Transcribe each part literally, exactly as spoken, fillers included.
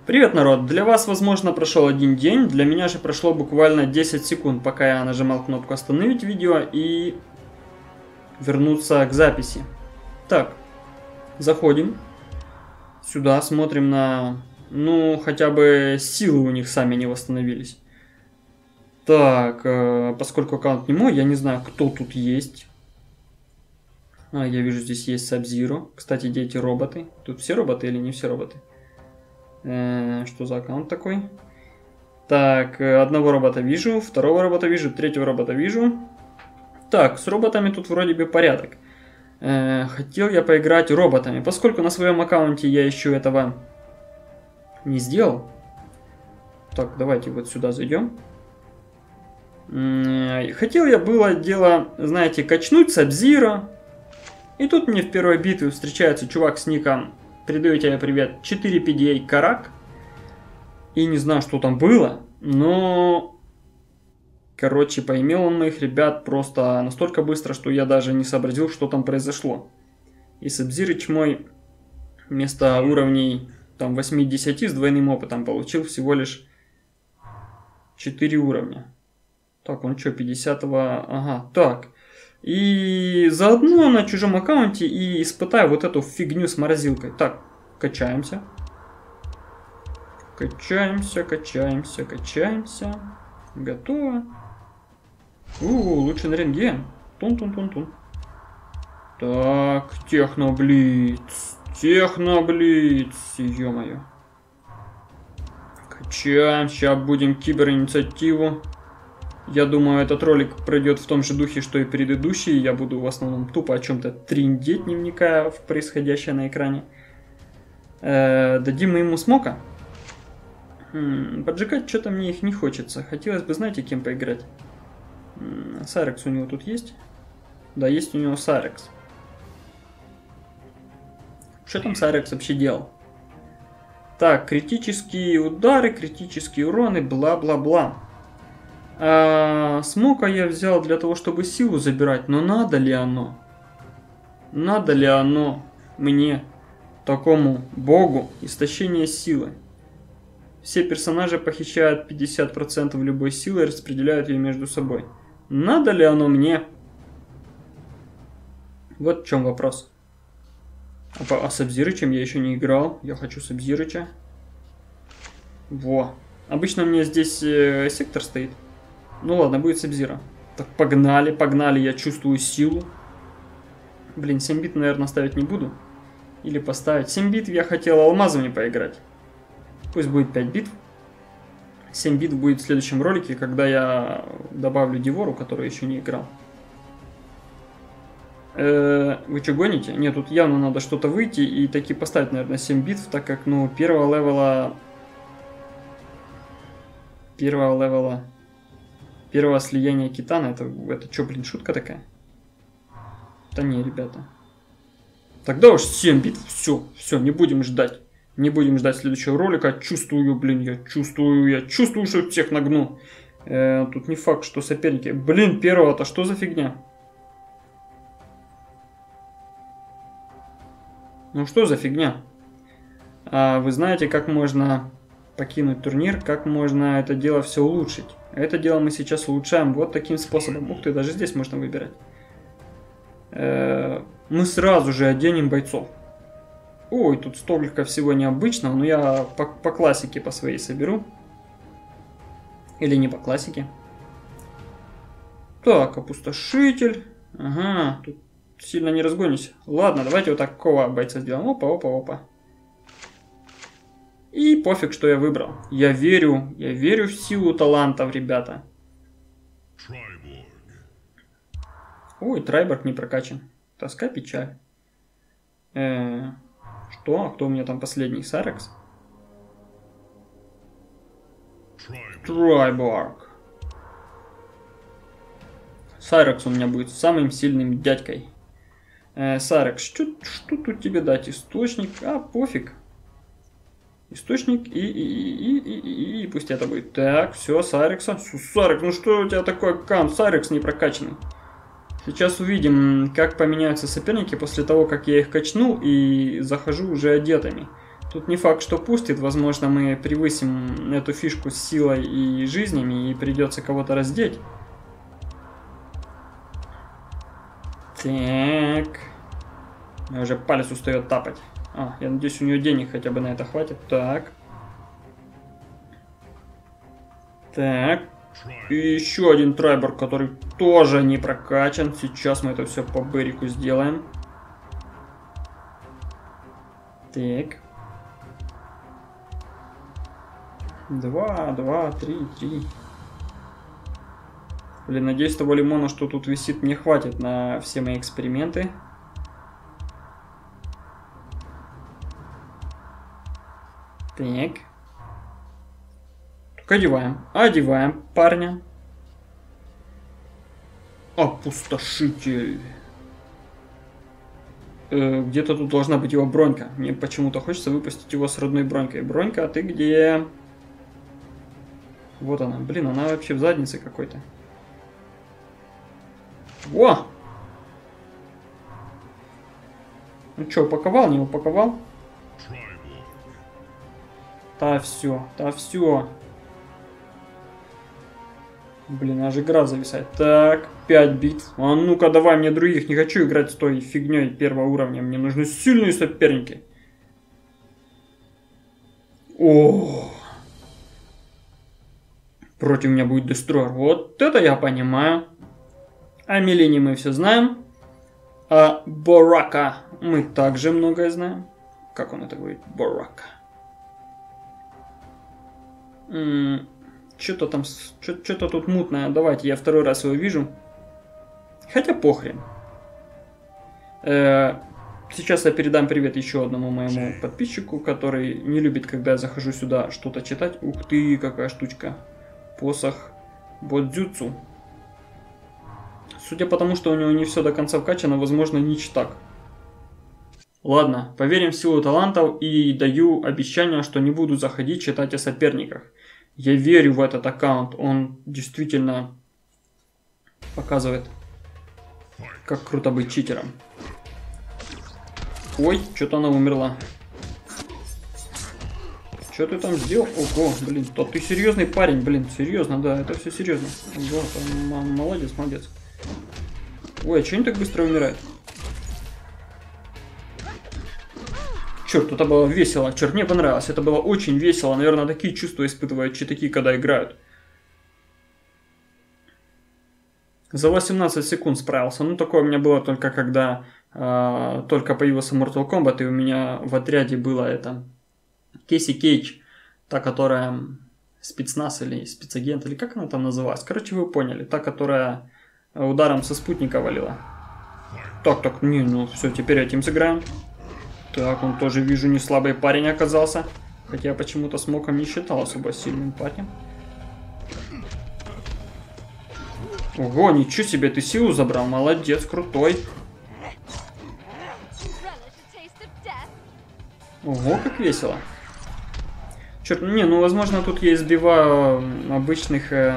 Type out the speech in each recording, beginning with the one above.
Привет, народ! Для вас, возможно, прошел один день, для меня же прошло буквально десять секунд, пока я нажимал кнопку «Остановить видео» и вернуться к записи. Так, заходим сюда, смотрим на... Ну, хотя бы силы у них сами не восстановились. Так, э, поскольку аккаунт не мой, я не знаю, кто тут есть. А, я вижу, здесь есть Sub-Zero. Кстати, где эти роботы? Тут все роботы или не все роботы? Э, что за аккаунт такой? Так, одного робота вижу, второго робота вижу, третьего робота вижу. Так, с роботами тут вроде бы порядок. Э, хотел я поиграть роботами. Поскольку на своем аккаунте я еще этого не сделал. Так, давайте вот сюда зайдем. Э, хотел я было дело, знаете, качнуть Sub-Zero. И тут мне в первой битве встречается чувак с ником, передаю тебе привет, четыре пи ди эй Карак. И не знаю, что там было, но... Короче, поимел он моих ребят просто настолько быстро, что я даже не сообразил, что там произошло. И Sub-Zero мой вместо уровней там восемь-десять с двойным опытом получил всего лишь четыре уровня. Так, он что, пятидесятого... Ага, так... И заодно на чужом аккаунте и испытаю вот эту фигню с морозилкой. Так, качаемся. Качаемся, качаемся, качаемся. Готово. У, лучше на рентген. Тун-тун-тун-тун. Так, техноблиц. Техноблиц. Ё-моё. Качаем. Сейчас будем киберинициативу. Я думаю, этот ролик пройдет в том же духе, что и предыдущий. Я буду в основном тупо о чем-то триндеть, не вникая в происходящее на экране. Э, дадим мы ему смока. Хм, поджигать что-то мне их не хочется. Хотелось бы, знаете, кем поиграть. Сайрекс у него тут есть? Да, есть у него Сайрекс. Что там Сайрекс вообще делал? Так, критические удары, критические уроны, бла-бла-бла. А, смока я взял для того, чтобы силу забирать, но надо ли оно? Надо ли оно мне, такому богу, истощение силы? Все персонажи похищают пятьдесят процентов любой силы и распределяют ее между собой. Надо ли оно мне? Вот в чем вопрос. А, а Sub-Zero я еще не играл. Я хочу Sub-Zero. Во. Обычно у меня здесь э, сектор стоит. Ну ладно, будет Sub-Zero. Так, погнали, погнали, я чувствую силу. Блин, семь бит, наверное, ставить не буду. Или поставить. семь бит я хотел алмазами поиграть. Пусть будет пять бит. семь бит будет в следующем ролике, когда я добавлю Девору, который еще не играл. Э-э, вы что, гоните? Нет, тут явно надо что-то выйти и таки поставить, наверное, семь бит, так как, ну, первого левела... Первого левела... Первого слияния Китана, это, это что, блин, шутка такая? Да не, ребята. Тогда уж семь бит, все, все, не будем ждать. Не будем ждать следующего ролика. Чувствую, блин, я чувствую, я чувствую, что всех нагну. Э, тут не факт, что соперники... Блин, первого-то что за фигня? Ну что за фигня? А вы знаете, как можно покинуть турнир, как можно это дело все улучшить? Это дело мы сейчас улучшаем вот таким способом. Ух ты, даже здесь можно выбирать. Э-э, мы сразу же оденем бойцов. Ой, тут столько всего необычного, но я по, по классике по своей соберу. Или не по классике. Так, опустошитель. Ага, тут сильно не разгонюсь. Ладно, давайте вот такого бойца сделаем. Опа, опа, опа. И пофиг, что я выбрал. Я верю, я верю в силу талантов, ребята. Трайборг. Ой, Трайборг не прокачан. Тоска, печаль. Э-э, что? А кто у меня там последний? Сайрекс? Трайборг. Сайрекс у меня будет самым сильным дядькой. Э, Сайрекс, что, что тут тебе дать? Источник? А, пофиг. Источник и, и, и, и, и, и, и пусть это будет. Так, все, Сайрекса. Сайрекс, ну что у тебя такой аккаунт? Сайрекс не прокачанный. Сейчас увидим, как поменяются соперники после того, как я их качнул и захожу уже одетыми. Тут не факт, что пустит. Возможно, мы превысим эту фишку с силой и жизнями, и придется кого-то раздеть. Так. У меня уже палец устает тапать. А, я надеюсь, у нее денег хотя бы на это хватит. Так. Так. И еще один трайбор, который тоже не прокачан. Сейчас мы это все по Берику сделаем. Так. Два, два, три, три. Блин, надеюсь, того лимона, что тут висит, мне хватит на все мои эксперименты. Так. Только одеваем. Одеваем парня. Опустошитель. Э, Где-то тут должна быть его бронька. Мне почему-то хочется выпустить его с родной бронькой. Бронька, а ты где? Вот она. Блин, она вообще в заднице какой-то. О! Ну что, упаковал, не упаковал? Да все, да все. Блин, аж игра зависает. Так, пять битв. А ну-ка, давай мне других. Не хочу играть с той фигней первого уровня. Мне нужны сильные соперники. О! Против меня будет Дестройер. Вот это я понимаю. О Милине мы все знаем. А Барака мы также многое знаем. Как он это говорит? Барака. Что-то там, что-то тут мутное. Давайте я второй раз его вижу. Хотя похрен. Э, сейчас я передам привет еще одному моему подписчику, который не любит, когда я захожу сюда что-то читать. Ух ты, какая штучка. Посох Бодзюцу. Судя по тому, что у него не все до конца вкачано, возможно, не читак. Ладно, поверим в силу талантов и даю обещание, что не буду заходить читать о соперниках. Я верю в этот аккаунт, он действительно показывает, как круто быть читером. Ой, что-то она умерла. Что ты там сделал? Ого, блин, то ты серьезный парень, блин, серьезно, да, это все серьезно. Ого, молодец, молодец. Ой, а что они так быстро умирают? Черт, это было весело. Черт, мне понравилось. Это было очень весело. Наверное, такие чувства испытывают читаки, когда играют. За восемнадцать секунд справился. Ну, такое у меня было только когда э, только появился Mortal Kombat, и у меня в отряде было это Кейси Кейдж, та, которая спецназ или спецагент, или как она там называлась. Короче, вы поняли. Та, которая ударом со спутника валила. Так, так, не, ну все, теперь этим сыграем. Так, он тоже, вижу, не слабый парень оказался. Хотя я почему-то с Моком не считал особо сильным парнем. Ого, ничего себе, ты силу забрал. Молодец, крутой. Ого, как весело. Черт, не, ну возможно тут я избиваю обычных... Э,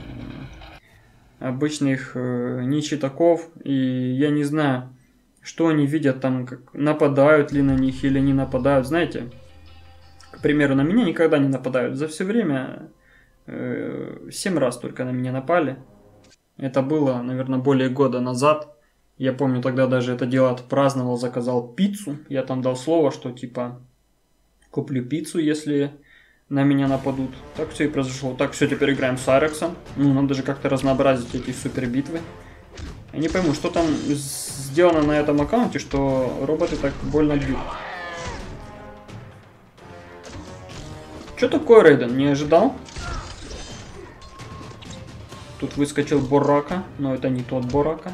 обычных э, нечитаков. И я не знаю... Что они видят там, как нападают ли на них или не нападают. Знаете, к примеру, на меня никогда не нападают. За все время э, семь раз только на меня напали. Это было, наверное, более года назад. Я помню, тогда даже это дело отпраздновал, заказал пиццу. Я там дал слово, что типа куплю пиццу, если на меня нападут. Так все и произошло. Так, все, теперь играем с Айрексом. Ну, надо же как-то разнообразить эти супер битвы. Я не пойму, что там сделано на этом аккаунте, что роботы так больно бьют. Что такое, Рейден? Не ожидал? Тут выскочил Барака, но это не тот Барака.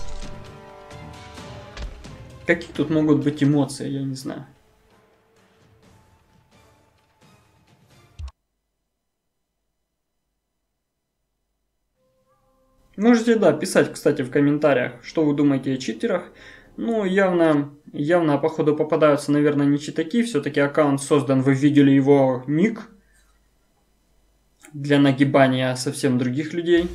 Какие тут могут быть эмоции, я не знаю. Можете, да, писать, кстати, в комментариях, что вы думаете о читерах. Ну, явно, явно, походу, попадаются, наверное, не читаки. Все-таки аккаунт создан, вы видели его ник. Для нагибания совсем других людей.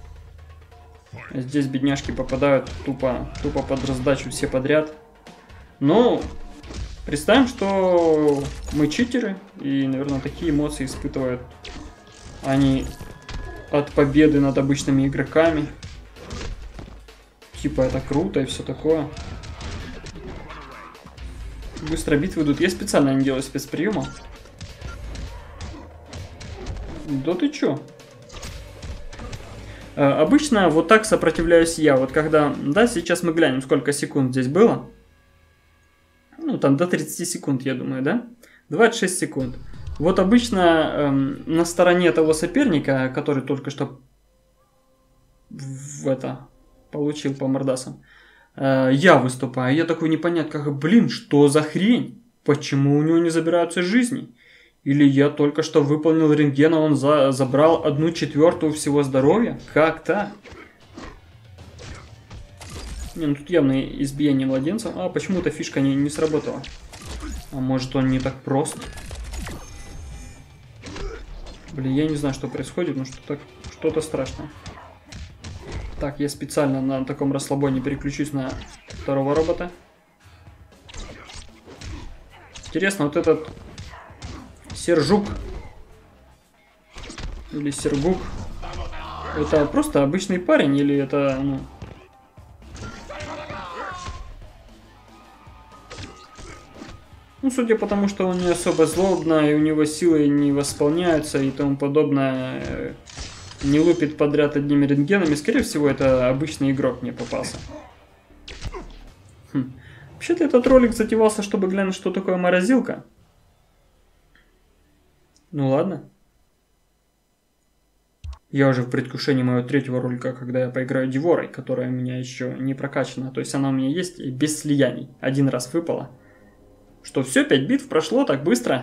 Здесь бедняжки попадают тупо, тупо под раздачу все подряд. Ну, в Представим, что мы читеры, и, наверное, такие эмоции испытывают они от победы над обычными игроками. Типа, это круто и все такое. Быстро битвы идут. Я специально не делаю спецприема. Да ты чё? А, обычно вот так сопротивляюсь я. Вот когда... Да, сейчас мы глянем, сколько секунд здесь было. Ну, там до тридцати секунд, я думаю, да? двадцать шесть секунд. Вот обычно эм, на стороне того соперника, который только что в это получил по мордасам, э, я выступаю. Я такой непонятно, как, блин, что за хрень? Почему у него не забираются жизни? Или я только что выполнил рентген, а он за, забрал одну четвертую всего здоровья? Как так? Не, ну тут явно избиение младенца. А, почему-то фишка не, не сработала. А может он не так прост? Блин, я не знаю, что происходит, но что-то что-то страшное. Так, я специально на таком расслабоне переключусь на второго робота. Интересно, вот этот Сержук или Сергук, это просто обычный парень или это, ну... Ну, судя по тому, что он не особо злобно, и у него силы не восполняются и тому подобное, не лупит подряд одними рентгенами, скорее всего, это обычный игрок мне попался. Хм. Вообще-то этот ролик затевался, чтобы глянуть, что такое морозилка. Ну ладно. Я уже в предвкушении моего третьего ролика, когда я поиграю Деворой, которая у меня еще не прокачана. То есть она у меня есть без слияний. Один раз выпала. Что, все, пять битв прошло так быстро?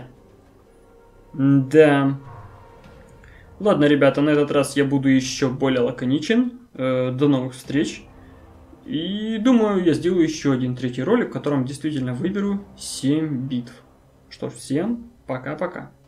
Да. Ладно, ребята, на этот раз я буду еще более лаконичен. Э, до новых встреч. И думаю, я сделаю еще один третий ролик, в котором действительно выберу семь битв. Что ж, всем пока-пока.